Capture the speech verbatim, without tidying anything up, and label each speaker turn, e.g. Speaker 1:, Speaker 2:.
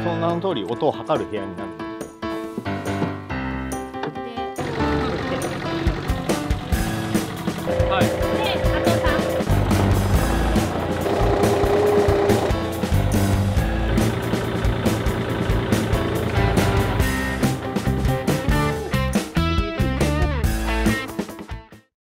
Speaker 1: その名の通り音を測る部屋になるんですよ。
Speaker 2: はい。